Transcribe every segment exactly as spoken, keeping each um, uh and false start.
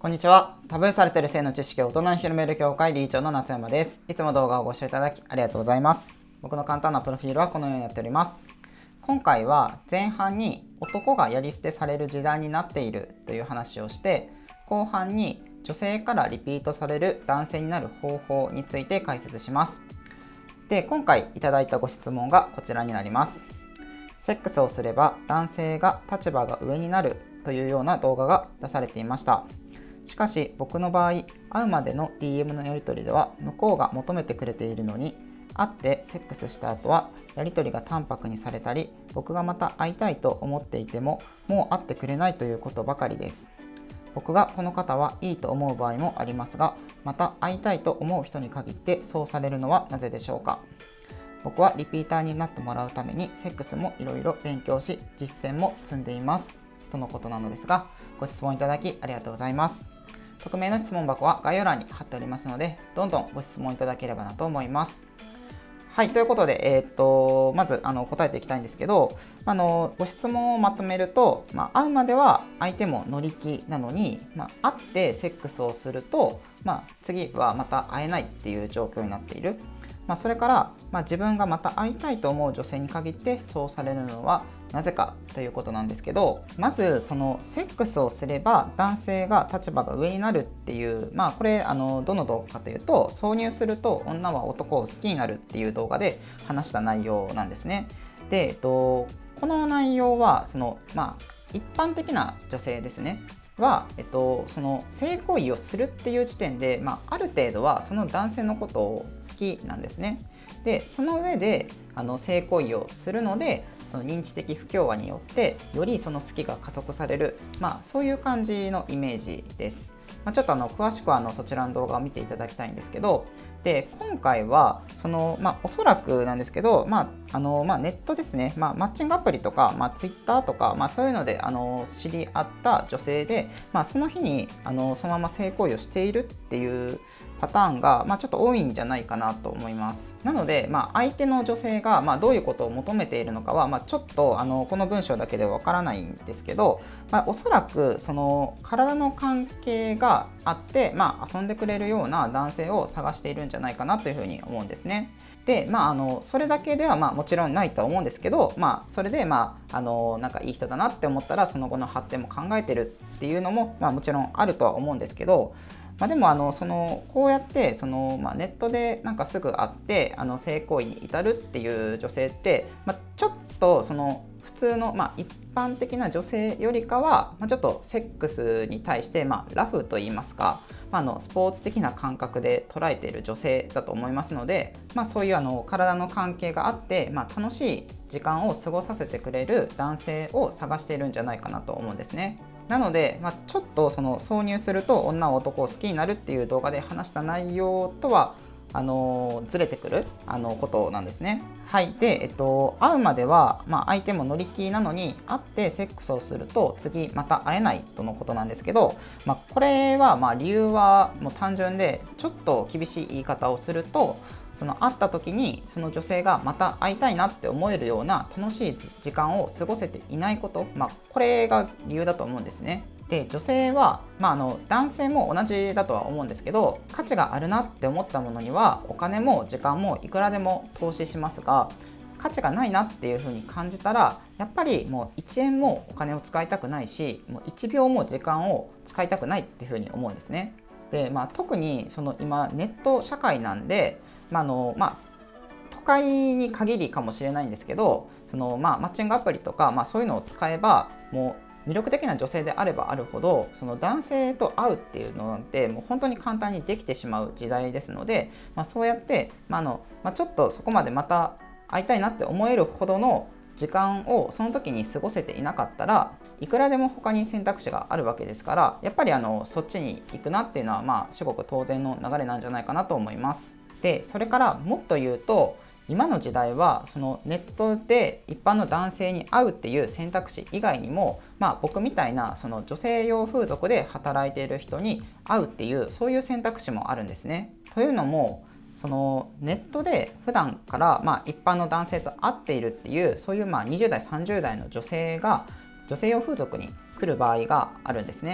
こんにちは。タブーされている性の知識を大人に広める協会理事長の夏山です。いつも動画をご視聴いただきありがとうございます。僕の簡単なプロフィールはこのようになっております。今回は前半に男がやり捨てされる時代になっているという話をして、後半に女性からリピートされる男性になる方法について解説します。で、今回いただいたご質問がこちらになります。セックスをすれば男性が立場が上になるというような動画が出されていました。しかし僕の場合、会うまでの ディーエム のやり取りでは向こうが求めてくれているのに、会ってセックスした後はやり取りが淡白にされたり、僕がまた会いたいと思っていてももう会ってくれないということばかりです。僕がこの方はいいと思う場合もありますが、また会いたいと思う人に限ってそうされるのはなぜでしょうか。僕はリピーターになってもらうためにセックスもいろいろ勉強し、実践も積んでいますとのことなのですが、ご質問いただきありがとうございます。匿名の質問箱は概要欄に貼っておりますので、どんどんご質問いただければなと思います。はい、ということで、えー、っとまずあの答えていきたいんですけど、あのご質問をまとめると、まあ、会うまでは相手も乗り気なのに、まあ、会ってセックスをすると、まあ、次はまた会えないっていう状況になっている。まあ、それから、まあ、自分がまた会いたいと思う女性に限ってそうされるのはなぜかということなんですけど、まずそのセックスをすれば男性が立場が上になるっていう、まあこれあのどの動画かというと、挿入すると女は男を好きになるっていう動画で話した内容なんですね。で、えっと、この内容はその、まあ、一般的な女性ですねは、えっと、その性行為をするっていう時点で、まあ、ある程度はその男性のことを好きなんですね。でその上であの性行為をするので、認知的不協和によってよりその好きが加速される、まあ、そういう感じのイメージです。まあ、ちょっとあの詳しくはあのそちらの動画を見ていただきたいんですけど、で今回はその、まあ、おそらくなんですけど、まああのまあ、ネットですね、まあ、マッチングアプリとか、まあ、ツイッターとか、まあ、そういうのであの知り合った女性で、まあ、その日にあのそのまま性行為をしているっていうパターンが、まあ、ちょっと多いんじゃないかなと思います。なので、まあ、相手の女性が、まあ、どういうことを求めているのかは、まあ、ちょっとあのこの文章だけではわからないんですけど、まあ、おそらくその体の関係があって、まあ、遊んでくれるような男性を探しているんじゃないかなというふうに思うんですね。で、まあ、あのそれだけではまあもちろんないとは思うんですけど、まあ、それで、まあ、あのなんかいい人だなって思ったらその後の発展も考えてるっていうのも、まあ、もちろんあるとは思うんですけど、まあ、でもあのそのこうやってその、まあ、ネットでなんかすぐ会ってあの性行為に至るっていう女性って、まあ、ちょっとその普通の、まあ、一般的な女性よりかは、まあ、ちょっとセックスに対して、まあ、ラフと言いますか、まあ、あのスポーツ的な感覚で捉えている女性だと思いますので、まあ、そういうあの体の関係があって、まあ、楽しい時間を過ごさせてくれる男性を探しているんじゃないかなと思うんですね。なので、まあ、ちょっとその挿入すると女は男を好きになるっていう動画で話した内容とはあのずれてくるあのことなんですね。はい。で、えっと、会うまでは、まあ、相手も乗り気なのに会ってセックスをすると次また会えないとのことなんですけど、まあ、これはまあ理由はもう単純で、ちょっと厳しい言い方をすると、その会った時にその女性がまた会いたいなって思えるような楽しい時間を過ごせていないこと、まあ、これが理由だと思うんですね。で女性は、まあ、あの男性も同じだとは思うんですけど、価値があるなって思ったものにはお金も時間もいくらでも投資しますが、価値がないなっていうふうに感じたらやっぱりもういちえんもお金を使いたくないし、もういちびょうも時間を使いたくないっていうふうに思うんですね。で、まあ、特にその今ネット社会なんで、まあのまあ、都会に限りかもしれないんですけど、その、まあ、マッチングアプリとか、まあ、そういうのを使えばもう魅力的な女性であればあるほどその男性と会うっていうのなんてもう本当に簡単にできてしまう時代ですので、まあ、そうやって、まああのまあ、ちょっとそこまでまた会いたいなって思えるほどの時間をその時に過ごせていなかったらいくらでも他に選択肢があるわけですから、やっぱりあのそっちに行くなっていうのはまあ至極当然の流れなんじゃないかなと思います。でそれからもっと言うと、今の時代はそのネットで一般の男性に会うっていう選択肢以外にも、まあ、僕みたいなその女性用風俗で働いている人に会うっていうそういう選択肢もあるんですね。というのもそのネットで普段からまあ一般の男性と会っているっていうそういうまあにじゅう代さんじゅう代の女性が女性用風俗に来る場合があるんですね。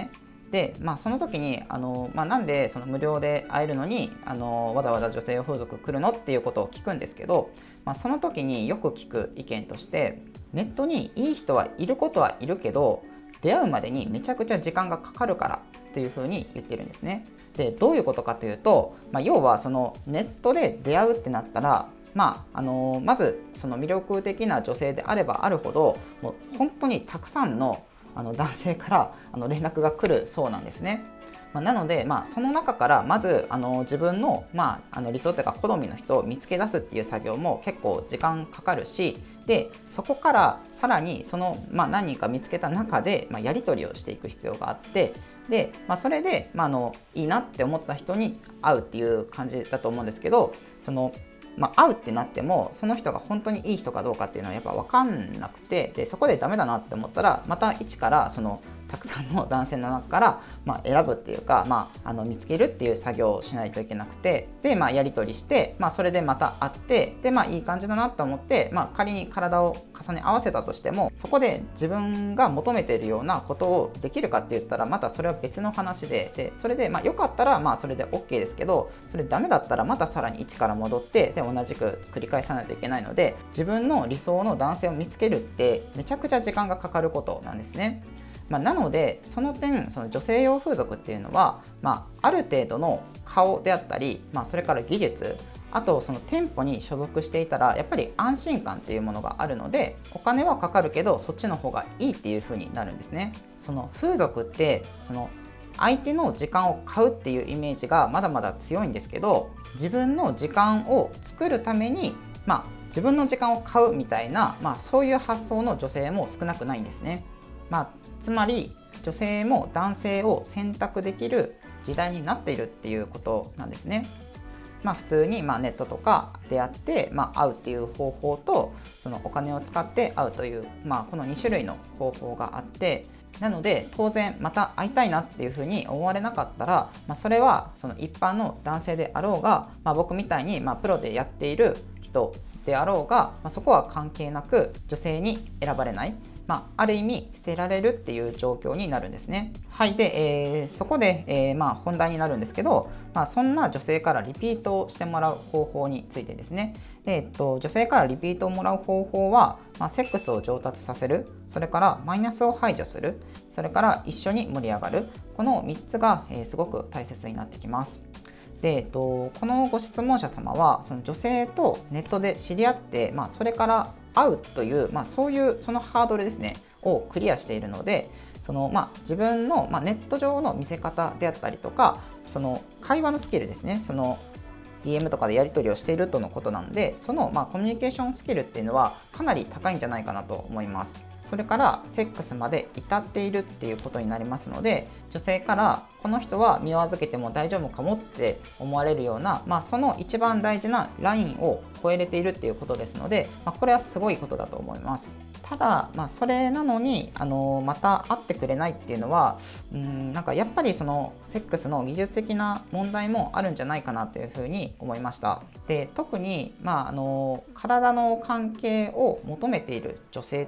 で、まあ、その時にあの、まあ、なんでその無料で会えるのにあのわざわざ女性用風俗来るのっていうことを聞くんですけど、まあ、その時によく聞く意見として、ネットにいい人はいることはいるけど出会うまでにめちゃくちゃ時間がかかるからっていうふうに言ってるんですね。で、どういうことかというと、まあ、要はそのネットで出会うってなったら、まああのまずその魅力的な女性であればあるほど、もう本当にたくさんのあの男性からあの連絡が来るそうなんですね。まあ、なので、まあ、その中からまずあの自分の、まあ、あの理想というか好みの人を見つけ出すっていう作業も結構時間かかるし、でそこからさらにその、まあ、何人か見つけた中で、まあ、やり取りをしていく必要があって、で、まあ、それで、まあ、あのいいなって思った人に会うっていう感じだと思うんですけど、そのまあ、会うってなってもその人が本当にいい人かどうかっていうのはやっぱ分かんなくて、でそこでダメだなって思ったらまた一からそのたくさんの男性の中から、まあ、選ぶっていうか、まあ、あの見つけるっていう作業をしないといけなくて、で、まあ、やり取りして、まあ、それでまた会って、で、まあ、いい感じだなと思って、まあ、仮に体を重ね合わせたとしても、そこで自分が求めているようなことをできるかって言ったらまたそれは別の話で、でそれで、まあ、よかったらまあそれで OK ですけど、それダメだったらまたさらに一から戻って、で同じく繰り返さないといけないので、自分の理想の男性を見つけるってめちゃくちゃ時間がかかることなんですね。まあ、なのでその点、その女性用風俗っていうのは、まあ、ある程度の顔であったり、まあ、それから技術、あとその店舗に所属していたらやっぱり安心感っていうものがあるので、お金はかかるけどそっちの方がいいっていう風になるんですね。その風俗ってその相手の時間を買うっていうイメージがまだまだ強いんですけど、自分の時間を作るために、まあ、自分の時間を買うみたいな、まあ、そういう発想の女性も少なくないんですね。まあ、つまり女性も男性を選択できる時代になっているっていうことなんですね。まあ、普通にまあネットとか出会って、まあ、会うっていう方法と、そのお金を使って会うという、まあ、このに種類の方法があって、なので当然また会いたいなっていうふうに思われなかったら、まあ、それはその一般の男性であろうが、まあ、僕みたいにまあプロでやっている人であろうが、まあ、そこは関係なく女性に選ばれない、まあ、ある意味捨てられるっていう状況になるんですね。はい。で、えー、そこで、えーまあ、本題になるんですけど、まあ、そんな女性からリピートをしてもらう方法についてですね。で、えっと、女性からリピートをもらう方法は、まあ、セックスを上達させる、それからマイナスを排除する、それから一緒に盛り上がる、このみっつが、えー、すごく大切になってきます。で、えっと、このご質問者様はその女性とネットで知り合って、まあ、それから会うという、まあ、そういうそのハードルですねをクリアしているので、その、まあ、自分の、まあ、ネット上の見せ方であったりとか、その会話のスキルですね、その ディーエム とかでやり取りをしているとのことなので、その、まあ、コミュニケーションスキルっていうのはかなり高いんじゃないかなと思います。それからセックスまで至っているっていうことになりますので、女性からこの人は身を預けても大丈夫かもって思われるような、まあ、その一番大事なラインを超えれているっていうことですので、まあ、これはすごいことだと思います。ただ、まあ、それなのにあのまた会ってくれないっていうのは、うんなんかやっぱりそのセックスの技術的な問題もあるんじゃないかなというふうに思いました。で、特に、まあ、あの体の関係を求めている女性って、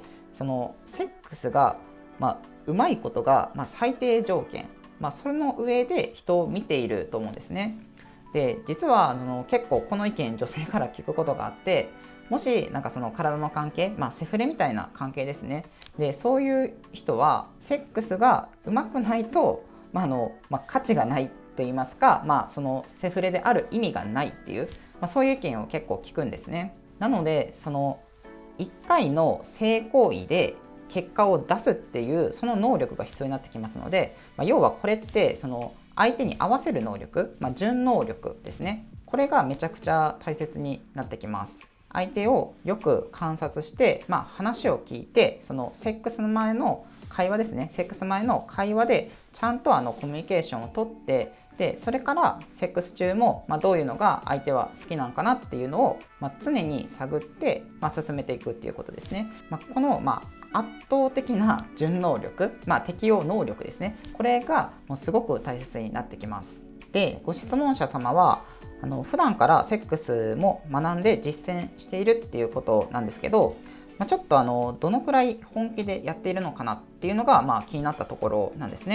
そのセックスが、まあ、うまいことが、まあ、最低条件、まあ、それの上で人を見ていると思うんですね。で、実はその結構この意見女性から聞くことがあって、もしなんかその体の関係、まあ、セフレみたいな関係ですね。で、そういう人はセックスがうまくないと、まああのまあ、価値がないといいますか、まあ、そのセフレである意味がないっていう、まあ、そういう意見を結構聞くんですね。なのでそのいっかいの性行為で結果を出すっていうその能力が必要になってきますので、まあ、要はこれってその相手に合わせる能力、まあ、順能力ですね。これがめちゃくちゃ大切になってきます。相手をよく観察して、まあ、話を聞いて、そのセックスの前の会話ですね、セックス前の会話でちゃんとあのコミュニケーションをとって、でそれからセックス中も、まあ、どういうのが相手は好きなんかなっていうのを、まあ、常に探って、まあ、進めていくっていうことですね。まあ、この、まあ、圧倒的な順能力、まあ、適応能力ですね、これがもうすごく大切になってきます。で、ご質問者様はあの普段からセックスも学んで実践しているっていうことなんですけど、まあ、ちょっとあのどのくらい本気でやっているのかなっていうのが、まあ、気になったところなんですね。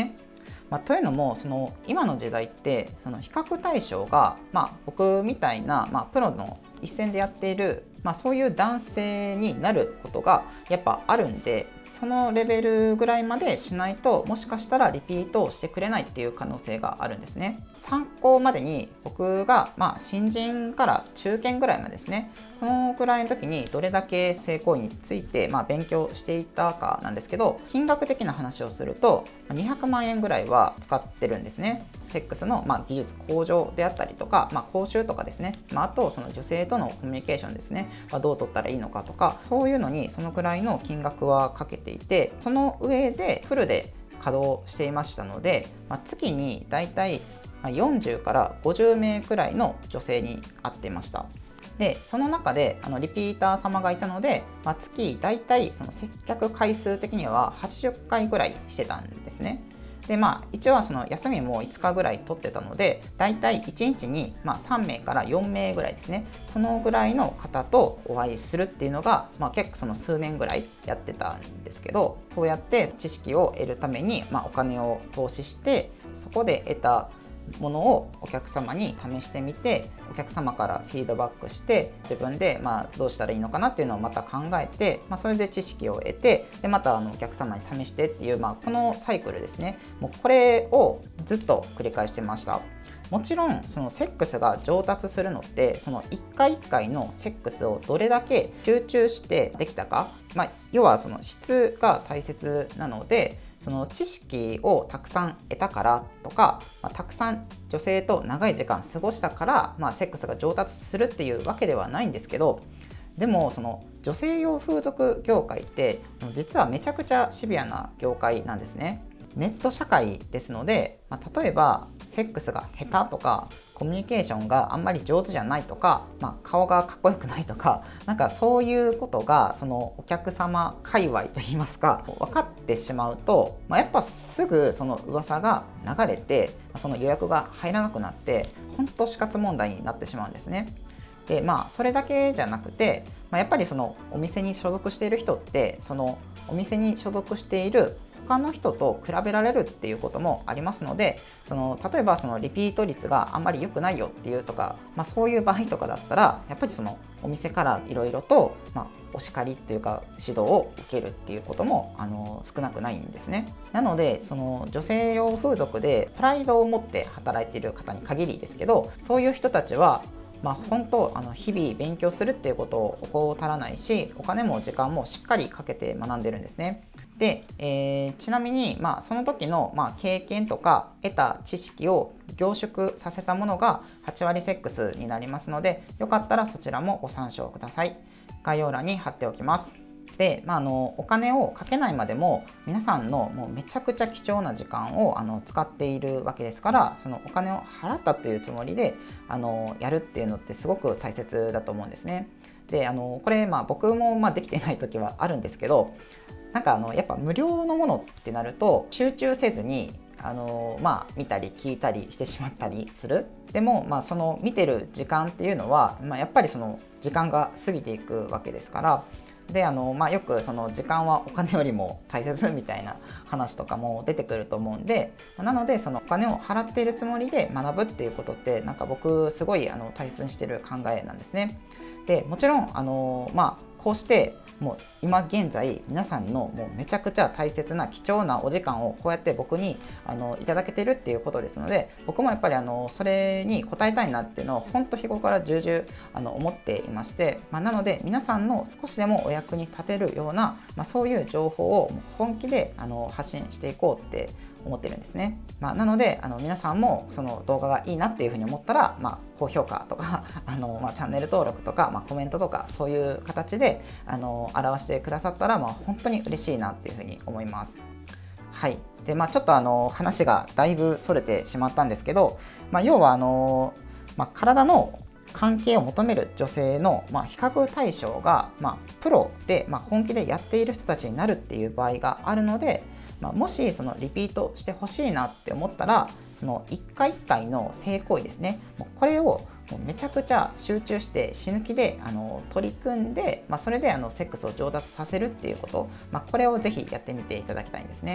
まあ、というのもその今の時代ってその比較対象が、まあ、僕みたいな、まあ、プロの一線でやっている、まあ、そういう男性になることがやっぱあるんで、そのレベルぐらいまでしないともしかしたらリピートをしてくれないっていう可能性があるんですね。参考までに僕が、まあ、新人から中堅ぐらいまでですね、このくらいの時にどれだけ性行為について、まあ、勉強していたかなんですけど、金額的な話をするとにひゃくまんえんぐらいは使ってるんですね。セックスの、まあ、技術向上であったりとか、まあ、講習とかですね、まあ、あとその女性とのコミュニケーションですね、まあ、どう取ったらいいのかとか、そういうのにそのくらいの金額はかけていて、その上でフルで稼働していましたので、まあ、月にだいたいよんじゅうからごじゅうめいくらいの女性に会っていました。でその中であのリピーター様がいたので、まあ、月だいたいその接客回数的にははちじゅっかいぐらいしてたんですね。でまあ一応はその休みもいつかぐらい取ってたので、だいたいいちにちにまあさんめいからよんめいぐらいですね、そのぐらいの方とお会いするっていうのが、まあ、結構その数年ぐらいやってたんですけど、そうやって知識を得るために、まあ、お金を投資して、そこで得たものをお客様に試してみて、お客様からフィードバックして、自分でまあどうしたらいいのかなっていうのをまた考えて、まあ、それで知識を得て、でまたあのお客様に試してっていう、まあ、このサイクルですね、もうこれをずっと繰り返してました。もちろんそのセックスが上達するのって、そのいっかいいっかいのセックスをどれだけ集中してできたか、まあ、要はその質が大切なので、その知識をたくさん得たからとか、まあ、たくさん女性と長い時間過ごしたから、まあ、セックスが上達するっていうわけではないんですけど、でもその女性用風俗業界って実はめちゃくちゃシビアな業界なんですね。ネット社会ですので、まあ、例えばセックスが下手とか、コミュニケーションがあんまり上手じゃないとか、まあ、顔がかっこよくないとか、なんかそういうことがそのお客様界隈といいますか分かってしまうと、まあ、やっぱすぐその噂が流れて、その予約が入らなくなって、本当死活問題になってしまうんですね。でまあそれだけじゃなくて、まあ、やっぱりそのお店に所属している人って、そのお店に所属している他の人と比べられるっていうこともありますので、その例えばそのリピート率があんまり良くないよっていうとか、まあ、そういう場合とかだったら、やっぱりそのお店からいろいろと、まあ、お叱りっていうか指導を受けるっていうこともあの少なくないんですね。なのでその女性用風俗でプライドを持って働いている方に限りですけど、そういう人たちはまあ、本当あの日々勉強するっていうことを怠らないし、お金も時間もしっかりかけて学んでるんですね。で、えー、ちなみに、まあ、その時の、まあ、経験とか得た知識を凝縮させたものがはちわりセックスになりますので、よかったらそちらもご参照ください。概要欄に貼っておきます。で、まあ、あのお金をかけないまでも皆さんのもうめちゃくちゃ貴重な時間をあの使っているわけですから、そのお金を払ったというつもりであのやるっていうのってすごく大切だと思うんですね。であのこれ、まあ、僕もまあできてない時はあるんですけど、なんかあのやっぱ無料のものってなると集中せずにあのまあ見たり聞いたりしてしまったりする。でもまあその見てる時間っていうのは、まあ、やっぱりその時間が過ぎていくわけですから。であのまあ、よくその時間はお金よりも大切みたいな話とかも出てくると思うんで、なのでそのお金を払っているつもりで学ぶっていうことって、なんか僕すごいあの大切にしてる考えなんですね。でもちろんあの、まあ、こうしてもう今現在皆さんのもうめちゃくちゃ大切な貴重なお時間をこうやって僕にあのいただけてるっていうことですので、僕もやっぱりあのそれに応えたいなっていうのを本当日頃から重々あの思っていまして、まあ、なので皆さんの少しでもお役に立てるような、まあ、そういう情報を本気であの発信していこうって思ってるんですね。まあ、なのであの皆さんもその動画がいいなっていうふうに思ったら、まあ、高評価とかあの、まあ、チャンネル登録とか、まあ、コメントとかそういう形であの表してくださったら、まあ、本当に嬉しいなっていうふうに思います。はいでまあ、ちょっとあの話がだいぶそれてしまったんですけど、まあ、要はあの、まあ、体の関係を求める女性の、まあ、比較対象が、まあ、プロで、まあ、本気でやっている人たちになるっていう場合があるので、まあ、もしそのリピートしてほしいなって思ったら、そのいっかいいっかいの性行為ですね、もうこれをもうめちゃくちゃ集中して死ぬ気であの取り組んで、まあ、それであのセックスを上達させるっていうこと、まあ、これをぜひやってみていただきたいんですね。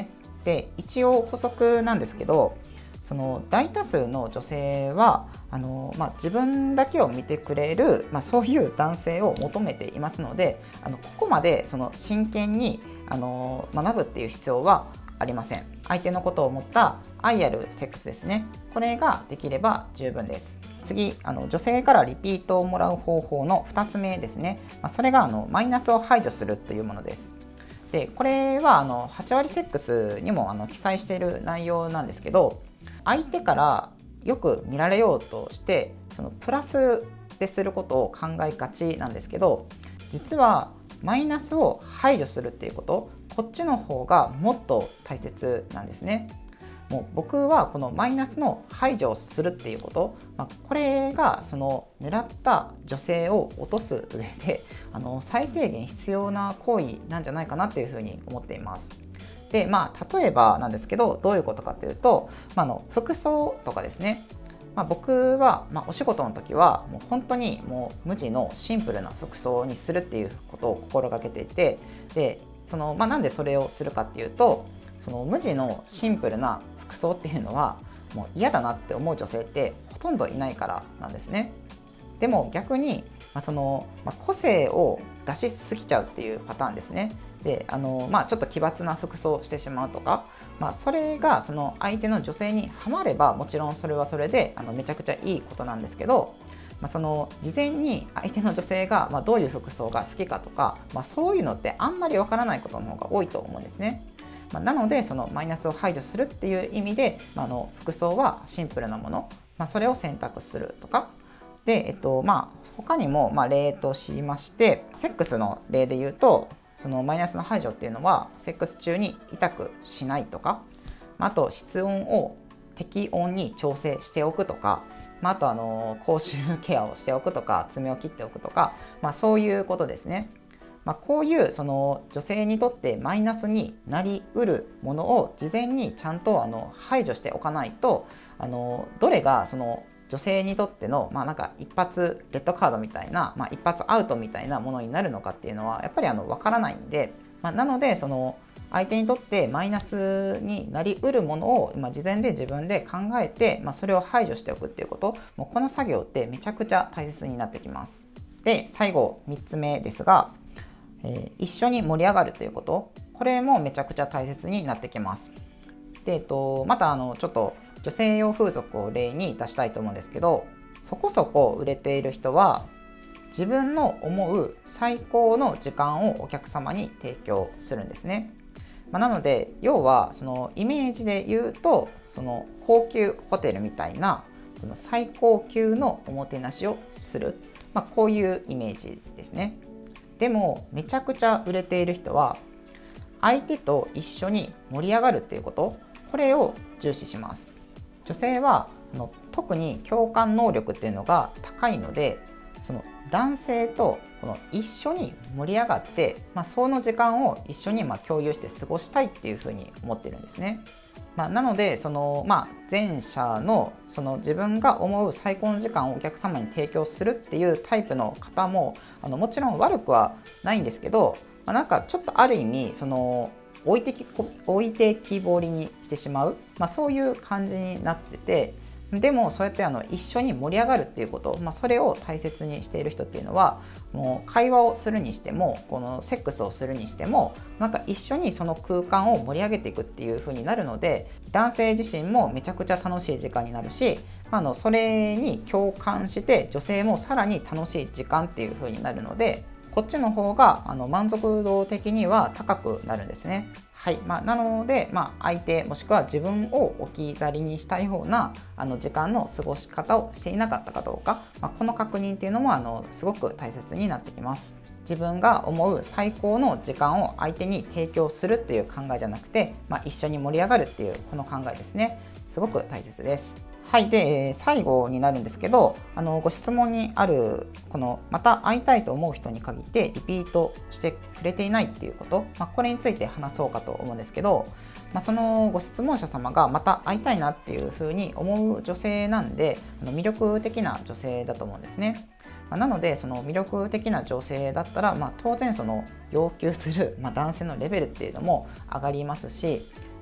で一応補足なんですけど、その大多数の女性はあの、まあ、自分だけを見てくれる、まあ、そういう男性を求めていますので、あのここまでその真剣にあの学ぶっていう必要はありません。相手のことを思った愛あるセックスですね。これができれば十分です。次、あの女性からリピートをもらう方法のふたつめですね。まあ、それがあのマイナスを排除するというものです。でこれはあのはち割セックスにもあの記載している内容なんですけど、相手からよく見られようとしてそのプラスですることを考えがちなんですけど、実はマイナスを排除するっていうこと、こっちの方がもっと大切なんですね。もう僕はこのマイナスの排除をするっていうこと、まあ、これがその狙った女性を落とす上であの最低限必要な行為なんじゃないかなっていうふうに思っています。でまあ例えばなんですけど、どういうことかというと、まあ、あの服装とかですね。まあ、僕は、まあ、お仕事の時はもう本当にもう無地のシンプルな服装にするっていうことを心がけていて、でその、まあ、なんでそれをするかっていうと、その無地のシンプルな服装っていうのはもう嫌だなって思う女性ってほとんどいないからなんですね。でも逆に、まあそのまあ、個性を出しすぎちゃうっていうパターンですね。であの、まあ、ちょっと奇抜な服装をしてしまうとか、まあ、それがその相手の女性にハマればもちろんそれはそれであのめちゃくちゃいいことなんですけど、まあ、その事前に相手の女性がまあどういう服装が好きかとか、まあ、そういうのってあんまりわからないことの方が多いと思うんですね。まあ、なのでそのマイナスを排除するっていう意味で、まあ、あの服装はシンプルなもの、まあ、それを選択するとかで、えっとまあ、他にもまあ例としまして、セックスの例で言うと、そのマイナスの排除っていうのはセックス中に痛くしないとか、あと室温を適温に調整しておくとか、まあ、あとあの口臭ケアをしておくとか、爪を切っておくとか、まあ、そういうことですね。まあ、こういうその女性にとってマイナスになりうるものを事前にちゃんとあの排除しておかないと、あのどれがその女性にとっての、まあ、なんか一発レッドカードみたいな、まあ、一発アウトみたいなものになるのかっていうのはやっぱりあの分からないんで、まあ、なのでその相手にとってマイナスになりうるものを、まあ、事前で自分で考えて、まあ、それを排除しておくっていうこと、もうこの作業ってめちゃくちゃ大切になってきます。で最後みっつめですが、えー、一緒に盛り上がるということ、これもめちゃくちゃ大切になってきます。で、えっと、またあのちょっと女性用風俗を例に出したいと思うんですけど、そこそこ売れている人は自分の思う最高の時間をお客様に提供するんですね。まあ、なので要はそのイメージで言うと、その高級ホテルみたいなその最高級のおもてなしをする、まあ、こういうイメージですね。でもめちゃくちゃ売れている人は相手と一緒に盛り上がるっていうこと、これを重視します。女性はあの特に共感能力っていうのが高いので、その男性とこの一緒に盛り上がって、まあ、その時間を一緒にまあ共有して過ごしたいっていうふうに思ってるんですね。まあ、なのでその、まあ、前者のその自分が思う最高の時間をお客様に提供するっていうタイプの方もあのもちろん悪くはないんですけど、まあ、なんかちょっとある意味その置いてき置いてきぼりにしてしまう、まあ、そういう感じになってて、でもそうやってあの一緒に盛り上がるっていうこと、まあ、それを大切にしている人っていうのは、もう会話をするにしてもこのセックスをするにしてもなんか一緒にその空間を盛り上げていくっていう風になるので、男性自身もめちゃくちゃ楽しい時間になるし、あのそれに共感して女性もさらに楽しい時間っていう風になるので、こっちの方があの満足度的には高くなるんですね。はいまあ、なので、まあ、相手もしくは自分を置き去りにしたいようなあの時間の過ごし方をしていなかったかどうか、まあ、この確認っていうのもあのすごく大切になってきます。自分が思う最高の時間を相手に提供するっていう考えじゃなくて、まあ、一緒に盛り上がるっていうこの考えですね。すごく大切です。はい、で最後になるんですけど、あのご質問にあるこのまた会いたいと思う人に限ってリピートしてくれていないっていうこと、まあ、これについて話そうかと思うんですけど、まあ、そのご質問者様がまた会いたいなっていうふうに思う女性なんで、あの魅力的な女性だと思うんですね。まあ、なのでその魅力的な女性だったら、まあ、当然その要求する、まあ、男性のレベルっていうのも上がりますし、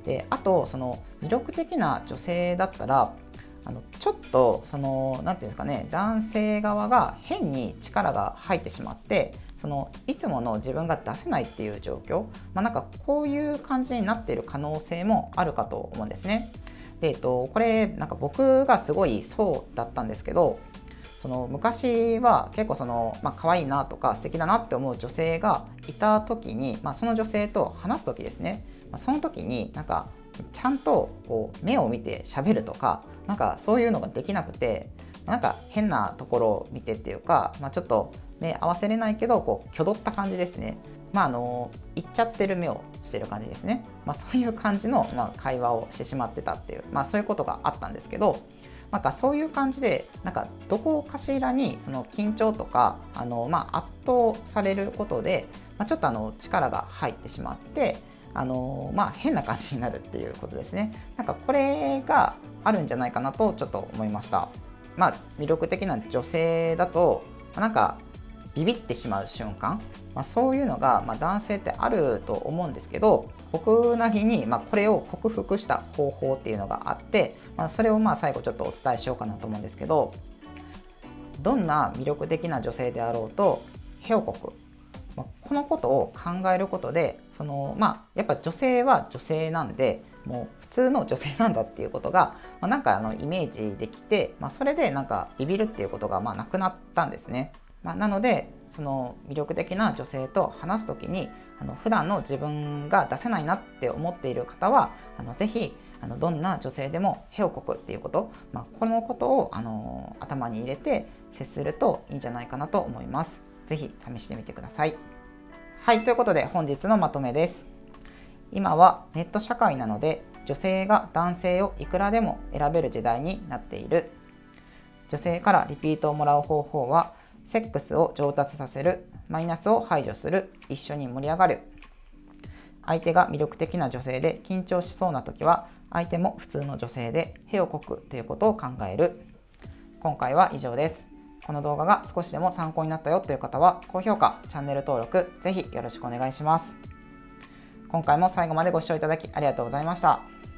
であとその魅力的な女性だったらあのちょっとその何て言うんですかね、男性側が変に力が入ってしまってそのいつもの自分が出せないっていう状況、まあ、なんかこういう感じになっている可能性もあるかと思うんですね。で、えっと、これなんか僕がすごいそうだったんですけど、その昔は結構その、まあ、可愛いなとか素敵だなって思う女性がいた時に、まあ、その女性と話す時ですね、まあ、その時になんかちゃんとこう目を見て喋るとか、なんかそういうのができなくて、なんか変なところを見てっていうか、まあ、ちょっと目合わせれないけどこう挙動った感じですね。まああの言っちゃってる目をしてる感じですね。まあ、そういう感じの、まあ、会話をしてしまってたっていう、まあ、そういうことがあったんですけど、なんかそういう感じでなんかどこかしらにその緊張とかあの、まあ、圧倒されることで、まあ、ちょっとあの力が入ってしまってあの、まあ、変な感じになるっていうことですね。なんかこれがあるんじゃないかなとちょっと思いました。まあ、魅力的な女性だとなんかビビってしまう瞬間、まあ、そういうのが、まあ、男性ってあると思うんですけど、僕なりに、まあ、これを克服した方法っていうのがあって、まあ、それをまあ最後ちょっとお伝えしようかなと思うんですけど、どんな魅力的な女性であろうとへをこく、まあ、このことを考えることでその、まあ、やっぱ女性は女性なんでもう普通の女性なんだっていうことが、まあ、なんかあのイメージできて、まあ、それでなんかビビるっていうことがまあなくなったんですね。まあ、なのでその魅力的な女性と話す時にあの普段の自分が出せないなって思っている方はあのぜひあのどんな女性でもへをこくっていうこと、まあ、このことをあの頭に入れて接するといいんじゃないかなと思います。ぜひ試してみてください。はい、ということで本日のまとめです。今はネット社会なので女性が男性をいくらでも選べる時代になっている。女性からリピートをもらう方法はセックスを上達させる、マイナスを排除する、一緒に盛り上がる。相手が魅力的な女性で緊張しそうな時は相手も普通の女性でへをこくということを考える。今回は以上です。この動画が少しでも参考になったよという方は高評価、チャンネル登録ぜひよろしくお願いします。今回も最後までご視聴いただきありがとうございました。